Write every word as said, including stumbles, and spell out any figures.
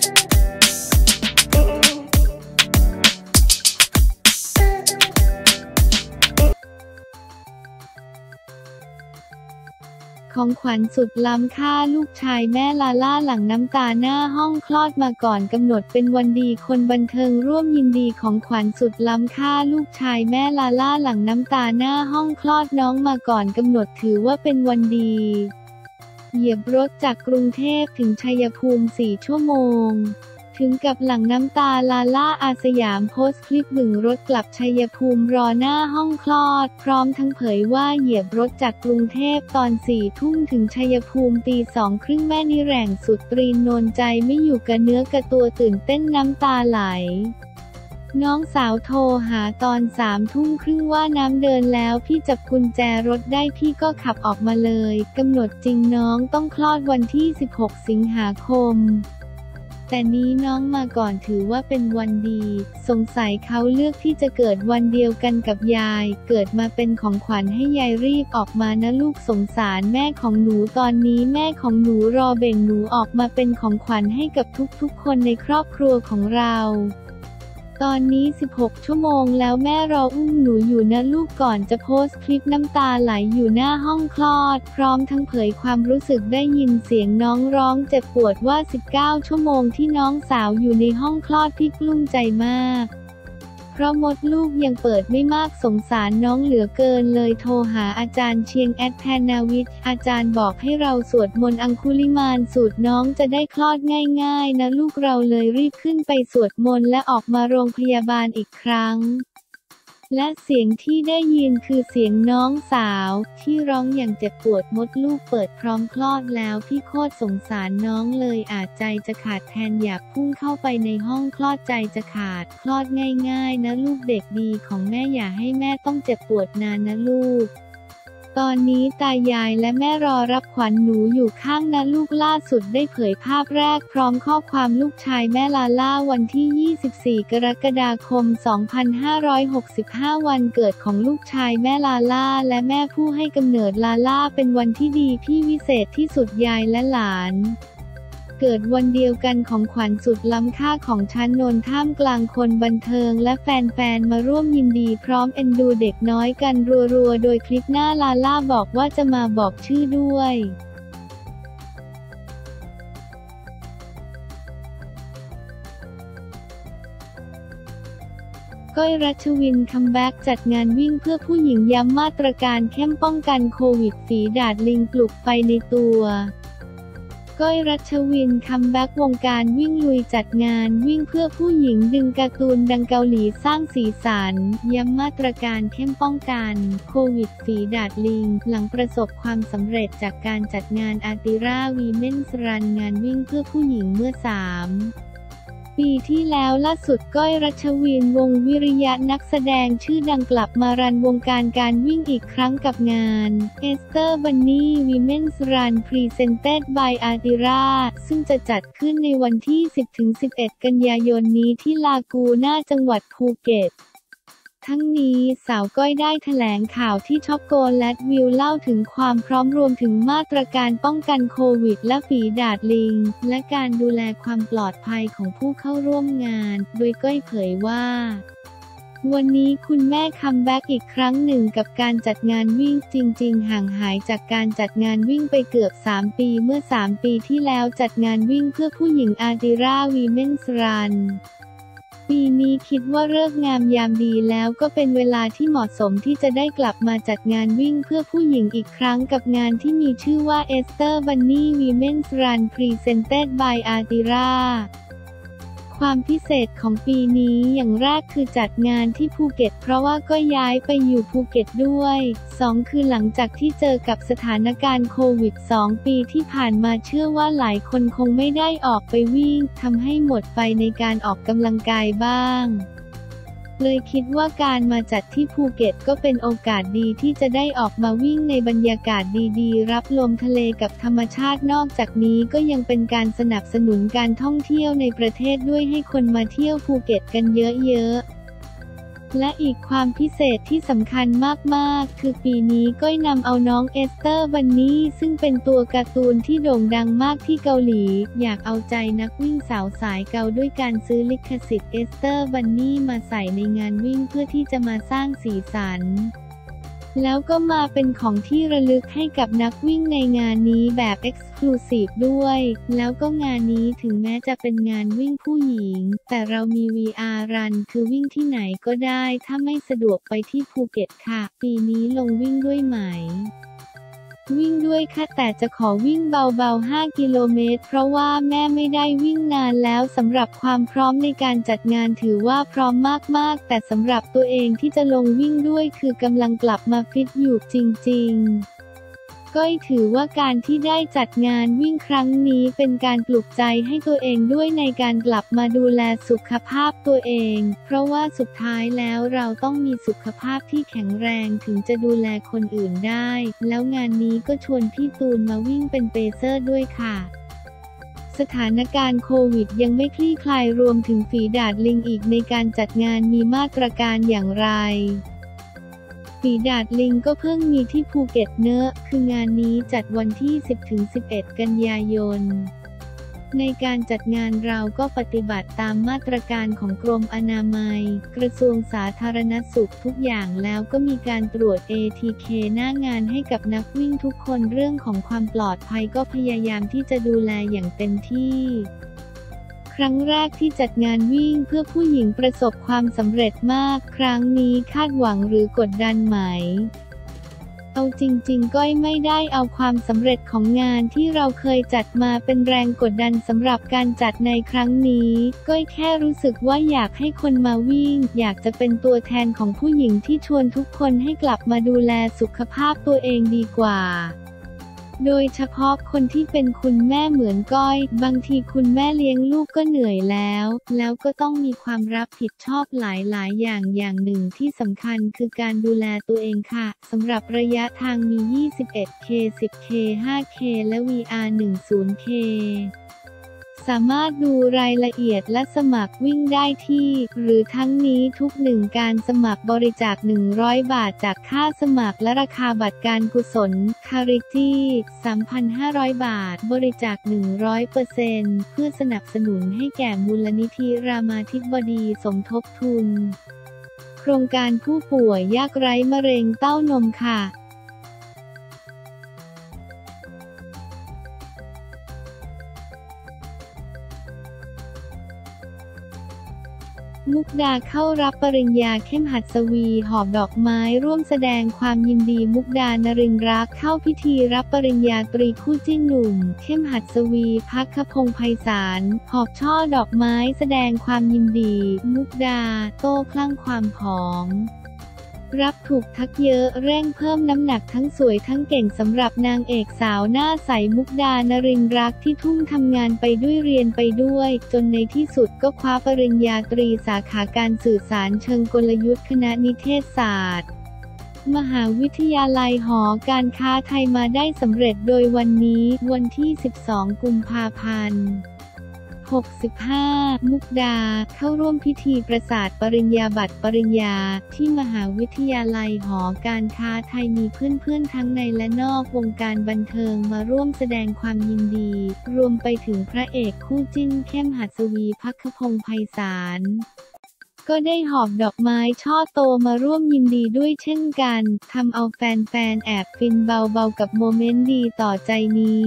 ของขวัญสุดล้ำค่าลูกชายแม่ลาล่าหลั่งน้ำตาหน้าห้องคลอดมาก่อนกำหนดเป็นวันดีคนบันเทิงร่วมยินดีของขวัญสุดล้ำค่าลูกชายแม่ลาล่าหลั่งน้ำตาหน้าห้องคลอดน้องมาก่อนกำหนดถือว่าเป็นวันดีเหยียบรถจากกรุงเทพถึงชัยภูมิสี่ชั่วโมงถึงกับหลั่งน้ำตาลาล่าอาสยามโพสต์คลิปบึ่งรถกลับชัยภูมิรอหน้าห้องคลอดพร้อมทั้งเผยว่าเหยียบรถจากกรุงเทพตอนสี่ทุ่มถึงชัยภูมิตีสองครึ่งแม่นิแหร่งสุดตรีนโนนใจไม่อยู่กับเนื้อกับตัวตื่นเต้นน้ำตาไหลน้องสาวโทรหาตอนสามทุ่มครึ่งว่าน้ำเดินแล้วพี่จับกุญแจรถได้พี่ก็ขับออกมาเลยกำหนดจริงน้องต้องคลอดวันที่สิบหกสิงหาคมแต่นี้น้องมาก่อนถือว่าเป็นวันดีสงสัยเขาเลือกที่จะเกิดวันเดียวกันกับยายเกิดมาเป็นของขวัญให้ยายรีบออกมานะลูกสงสารแม่ของหนูตอนนี้แม่ของหนูรอเบ่งหนูออกมาเป็นของขวัญให้กับทุกๆคนในครอบครัวของเราตอนนี้สิบหกชั่วโมงแล้วแม่รออุ้มหนูอยู่นะลูกก่อนจะโพสต์คลิปน้ำตาไหลอยู่หน้าห้องคลอดพร้อมทั้งเผยความรู้สึกได้ยินเสียงน้องร้องเจ็บปวดว่าสิบเก้าชั่วโมงที่น้องสาวอยู่ในห้องคลอดพี่กลุ้มใจมากเพราะมดลูกยังเปิดไม่มากสงสารน้องเหลือเกินเลยโทรหาอาจารย์เชียงแอดแพนาวิทย์อาจารย์บอกให้เราสวดมนต์อังคุลิมานสูตรน้องจะได้คลอดง่ายๆนะลูกเราเลยรีบขึ้นไปสวดมนต์และออกมาโรงพยาบาลอีกครั้งและเสียงที่ได้ยินคือเสียงน้องสาวที่ร้องอย่างเจ็บปวดมดลูกเปิดพร้อมคลอดแล้วพี่โคตรสงสารน้องเลยอาจใจจะขาดแทนอยากพุ่งเข้าไปในห้องคลอดใจจะขาดคลอดง่ายๆนะลูกเด็กดีของแม่อย่าให้แม่ต้องเจ็บปวดนานนะลูกตอนนี้ตายายและแม่รอรับขวัญหนูอยู่ข้างนะลูกล่าสุดได้เผยภาพแรกพร้อมข้อความลูกชายแม่ลาล่าวันที่ยี่สิบสี่กรกฎาคมสองพันห้าร้อยหกสิบห้าวันเกิดของลูกชายแม่ลาล่าและแม่ผู้ให้กำเนิดลาล่าเป็นวันที่ดีที่วิเศษที่สุดยายและหลานเกิดวันเดียวกันของขวัญสุดล้ำค่าของชั้นนนท่ามกลางคนบันเทิงและแฟนๆมาร่วมยินดีพร้อมเอ็นดูเด็กน้อยกันรัวๆโดยคลิปหน้าลาล่าบอกว่าจะมาบอกชื่อด้วยก้อยรัชวินคัมแบ็กจัดงานวิ่งเพื่อผู้หญิงย้ำมาตรการเข้มป้องกันโควิดฝีดาษลิงปลุกไฟในตัวก้อยรัชวินคัมแบ็กวงการวิ่งลุยจัดงานวิ่งเพื่อผู้หญิงดึงการ์ตูนดังเกาหลีสร้างสีสันย้ำมาตรการเข้มป้องกันโควิดฝีดาษลิงหลังประสบความสำเร็จจากการจัดงานอาติราวีเมนส์รันงานวิ่งเพื่อผู้หญิงเมื่อสามปีที่แล้วล่าสุดก้อยรัชวินวงศ์วิริยะนักแสดงชื่อดังกลับมารันวงการการวิ่งอีกครั้งกับงาน Easter Bunny Women's Run Presented by Adira ซึ่งจะจัดขึ้นในวันที่ สิบถึงสิบเอ็ด กันยายนนี้ที่ลากูน่าจังหวัดภูเก็ตทั้งนี้สาวก้อยได้แถลงข่าวที่ช็อกโกแลตวิวเล่าถึงความพร้อมรวมถึงมาตรการป้องกันโควิดและฝีดาษลิงและการดูแลความปลอดภัยของผู้เข้าร่วมงานโดยก้อยเผยว่าวันนี้คุณแม่คัมแบ็กอีกครั้งหนึ่งกับการจัดงานวิ่งจริงๆห่างหายจากการจัดงานวิ่งไปเกือบสามปีเมื่อสามปีที่แล้วจัดงานวิ่งเพื่อผู้หญิงอาติราวีเมนส์รันปีนี้คิดว่าฤกษ์งามยามดีแล้วก็เป็นเวลาที่เหมาะสมที่จะได้กลับมาจัดงานวิ่งเพื่อผู้หญิงอีกครั้งกับงานที่มีชื่อว่า Easter Bunny Women's Run Presented by Adira ความพิเศษของปีนี้อย่างแรกคือจัดงานที่ภูเก็ตเพราะว่าก็ย้ายไปอยู่ภูเก็ตด้วยสองคือหลังจากที่เจอกับสถานการณ์โควิดสองปีที่ผ่านมาเชื่อว่าหลายคนคงไม่ได้ออกไปวิ่งทำให้หมดไฟในการออกกำลังกายบ้างเลยคิดว่าการมาจัดที่ภูเก็ตก็เป็นโอกาสดีที่จะได้ออกมาวิ่งในบรรยากาศดีๆรับลมทะเลกับธรรมชาตินอกจากนี้ก็ยังเป็นการสนับสนุนการท่องเที่ยวในประเทศด้วยให้คนมาเที่ยวภูเก็ตกันเยอะๆและอีกความพิเศษที่สำคัญมากๆคือปีนี้ก้อยนำเอาน้องเอสเตอร์บันนี่ซึ่งเป็นตัวการ์ตูนที่โด่งดังมากที่เกาหลีอยากเอาใจนักวิ่งสาวสายเกาด้วยการซื้อลิขสิทธิ์เอสเตอร์บันนี่มาใส่ในงานวิ่งเพื่อที่จะมาสร้างสีสันแล้วก็มาเป็นของที่ระลึกให้กับนักวิ่งในงานนี้แบบ Exclusive ด้วย แล้วก็งานนี้ถึงแม้จะเป็นงานวิ่งผู้หญิง แต่เรามี วี อาร์ Run คือวิ่งที่ไหนก็ได้ ถ้าไม่สะดวกไปที่ภูเก็ตค่ะ ปีนี้ลงวิ่งด้วยไหม วิ่งด้วยค่ะแต่จะขอวิ่งเบาๆห้ากิโลเมตรเพราะว่าแม่ไม่ได้วิ่งนานแล้วสำหรับความพร้อมในการจัดงานถือว่าพร้อมมากๆแต่สำหรับตัวเองที่จะลงวิ่งด้วยคือกำลังกลับมาฟิตอยู่จริงๆก้อยถือว่าการที่ได้จัดงานวิ่งครั้งนี้เป็นการปลุกใจให้ตัวเองด้วยในการกลับมาดูแลสุขภาพตัวเองเพราะว่าสุดท้ายแล้วเราต้องมีสุขภาพที่แข็งแรงถึงจะดูแลคนอื่นได้แล้วงานนี้ก็ชวนพี่ตูนมาวิ่งเป็นเปเซอร์ด้วยค่ะสถานการณ์โควิดยังไม่คลี่คลายรวมถึงฝีดาษลิงอีกในการจัดงานมีมาตรการอย่างไรฝีดาษลิงก็เพิ่งมีที่ภูเก็ตเนอะคืองานนี้จัดวันที่ สิบถึงสิบเอ็ด กันยายนในการจัดงานเราก็ปฏิบัติตามมาตรการของกรมอนามัยกระทรวงสาธารณสุขทุกอย่างแล้วก็มีการตรวจ เอ ที เค หน้างานให้กับนักวิ่งทุกคนเรื่องของความปลอดภัยก็พยายามที่จะดูแลอย่างเต็มที่ครั้งแรกที่จัดงานวิ่งเพื่อผู้หญิงประสบความสำเร็จมากครั้งนี้คาดหวังหรือกดดันไหมเอาจริงๆก้อยไม่ได้เอาความสำเร็จของงานที่เราเคยจัดมาเป็นแรงกดดันสำหรับการจัดในครั้งนี้ก้อยแค่รู้สึกว่าอยากให้คนมาวิ่งอยากจะเป็นตัวแทนของผู้หญิงที่ชวนทุกคนให้กลับมาดูแลสุขภาพตัวเองดีกว่าโดยเฉพาะคนที่เป็นคุณแม่เหมือนก้อยบางทีคุณแม่เลี้ยงลูกก็เหนื่อยแล้วแล้วก็ต้องมีความรับผิดชอบหลายๆอย่างอย่างหนึ่งที่สำคัญคือการดูแลตัวเองค่ะสำหรับระยะทางมี ยี่สิบเอ็ดเค สิบเค ห้าเค และ วี อาร์ สิบเค สามารถดูรายละเอียดและสมัครวิ่งได้ที่หรือทั้งนี้ทุกหนึ่งการสมัครบริจาคหนึ่งร้อยบาทจากค่าสมัครและราคาบัตรการกุศล Charity สามพันห้าร้อย บาทบริจาค หนึ่งร้อยเปอร์เซ็นต์ เพื่อสนับสนุนให้แก่มูลนิธิรามาธิบดีสมทบทุนโครงการผู้ป่วยยากไร้มะเร็งเต้านมค่ะมุกดาเข้ารับปริญญาเข้มหัสวีหอบดอกไม้ร่วมแสดงความยินดีมุกดานรินทร์รักเข้าพิธีรับปริญญาตรีคู่จิ้นหนุ่มเข้มหัสวีภัคพงษ์ไพศาลหอบช่อดอกไม้แสดงความยินดีมุกดาโต้คลั่งความผอมรับถูกทักเยอะเร่งเพิ่มน้ำหนักทั้งสวยทั้งเก่งสำหรับนางเอกสาวหน้าใสมุกดานรินทร์รักที่ทุ่มทำงานไปด้วยเรียนไปด้วยจนในที่สุดก็คว้าปริญญาตรีสาขาการสื่อสารเชิงกลยุทธ์คณะนิเทศศาสตร์มหาวิทยาลัยหอการค้าไทยมาได้สำเร็จโดยวันนี้วันที่สิบสองกุมภาพันธ์หกสิบห้า มุกดาเข้าร่วมพิธีประกาศปริญญาบัตรปริญญาที่มหาวิทยาลัยหอการค้าไทยมีเพื่อนๆทั้งในและนอกวงการบันเทิงมาร่วมแสดงความยินดีรวมไปถึงพระเอกคู่จิ้นเข้มหัสวีภัคพงษ์ไพศาลก็ได้หอบดอกไม้ช่อโตมาร่วมยินดีด้วยเช่นกันทำเอาแฟนๆแอบฟินเบาๆกับโมเมนต์ดีต่อใจนี้